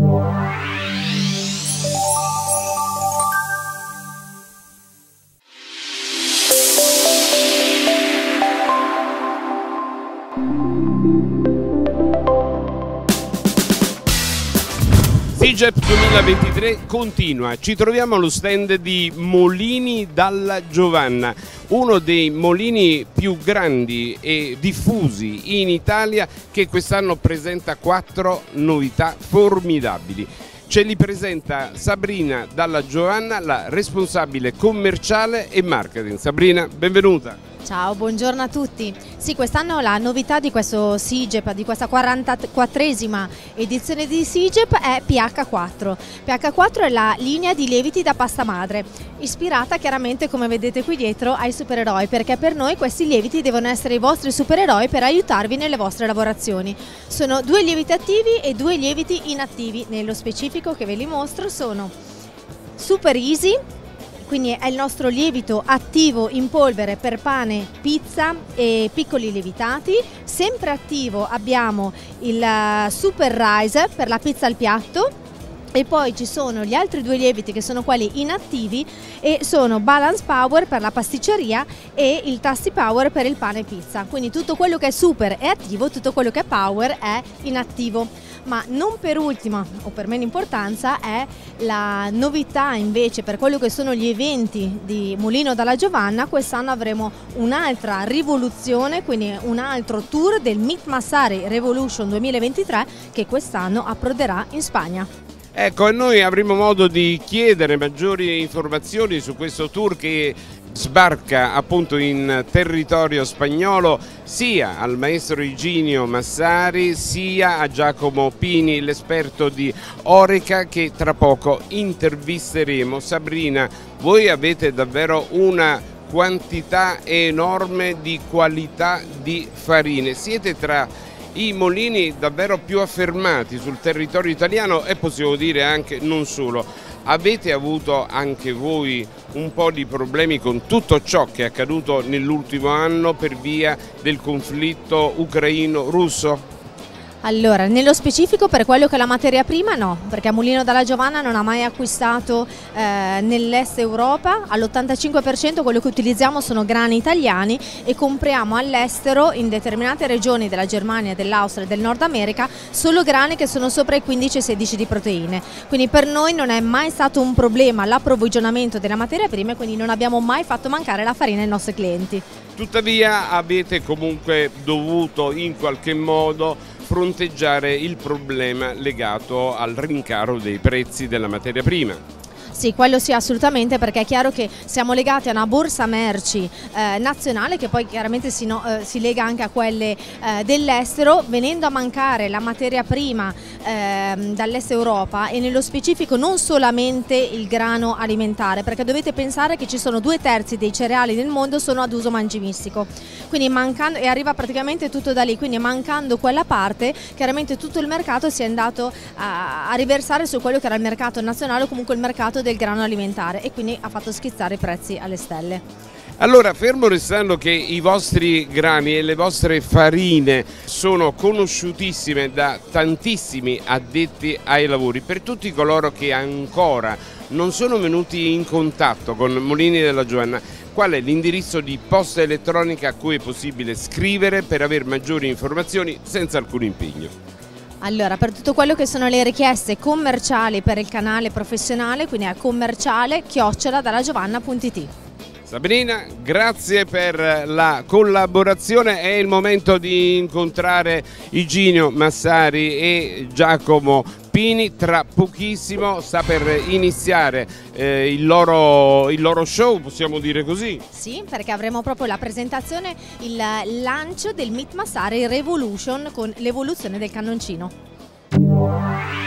SIGEP 2023 continua, ci troviamo allo stand di Molini dalla Giovanna, uno dei molini più grandi e diffusi in Italia, che quest'anno presenta 4 novità formidabili. Ce li presenta Sabrina Dalla Giovanna, la responsabile commerciale e marketing. Sabrina, benvenuta. Ciao, buongiorno a tutti. Sì, quest'anno la novità di questo SIGEP, di questa 44esima edizione di SIGEP, è PH4. PH4 è la linea di lieviti da pasta madre, ispirata chiaramente, come vedete qui dietro, ai supereroi, perché per noi questi lieviti devono essere i vostri supereroi per aiutarvi nelle vostre lavorazioni. Sono 2 lieviti attivi e 2 lieviti inattivi. Nello specifico, che ve li mostro, sono Super Easy, quindi è il nostro lievito attivo in polvere per pane, pizza e piccoli lievitati. Sempre attivo abbiamo il Super Rise per la pizza al piatto, e poi ci sono gli altri 2 lieviti che sono quelli inattivi e sono Balance Power per la pasticceria e il Tasty Power per il pane e pizza. Quindi tutto quello che è super è attivo, tutto quello che è power è inattivo. Ma non per ultima, o per meno importanza, è la novità invece per quello che sono gli eventi di Molino dalla Giovanna. Quest'anno avremo un'altra rivoluzione, quindi un altro tour del Meet Massari Revolution 2023, che quest'anno approderà in Spagna. Ecco, e noi avremo modo di chiedere maggiori informazioni su questo tour che sbarca appunto in territorio spagnolo, sia al maestro Iginio Massari sia a Giacomo Pini, l'esperto di Oreca, che tra poco intervisteremo. Sabrina, voi avete davvero una quantità enorme di qualità di farine, siete tra i molini davvero più affermati sul territorio italiano e possiamo dire anche non solo. Avete avuto anche voi un po' di problemi con tutto ciò che è accaduto nell'ultimo anno per via del conflitto ucraino-russo? Allora, nello specifico per quello che è la materia prima no, perché Molino dalla Giovanna non ha mai acquistato nell'est Europa. All'85% quello che utilizziamo sono grani italiani e compriamo all'estero, in determinate regioni della Germania, dell'Austria e del Nord America, solo grani che sono sopra i 15-16 di proteine. Quindi per noi non è mai stato un problema l'approvvigionamento della materia prima, e quindi non abbiamo mai fatto mancare la farina ai nostri clienti. Tuttavia avete comunque dovuto in qualche modo fronteggiare il problema legato al rincaro dei prezzi della materia prima. Sì, quello sì, assolutamente, perché è chiaro che siamo legati a una borsa merci nazionale, che poi chiaramente si lega anche a quelle dell'estero. Venendo a mancare la materia prima dall'est Europa, e nello specifico non solamente il grano alimentare, perché dovete pensare che ci sono 2/3 dei cereali nel mondo sono ad uso mangimistico, quindi mancando, e arriva praticamente tutto da lì, quindi mancando quella parte chiaramente tutto il mercato si è andato a riversare su quello che era il mercato nazionale, o comunque il mercato del grano alimentare, e quindi ha fatto schizzare i prezzi alle stelle. Allora, fermo restando che i vostri grani e le vostre farine sono conosciutissime da tantissimi addetti ai lavori, per tutti coloro che ancora non sono venuti in contatto con Molini dalla Giovanna, qual è l'indirizzo di posta elettronica a cui è possibile scrivere per avere maggiori informazioni senza alcun impegno? Allora, per tutto quello che sono le richieste commerciali per il canale professionale, quindi è commerciale@dallagiovanna.it. Sabrina, grazie per la collaborazione. È il momento di incontrare Iginio Massari e Giacomo Pini. Tra pochissimo sta per iniziare il loro show, possiamo dire così? Sì, perché avremo proprio la presentazione, il lancio del Meet Massari Revolution con l'evoluzione del cannoncino.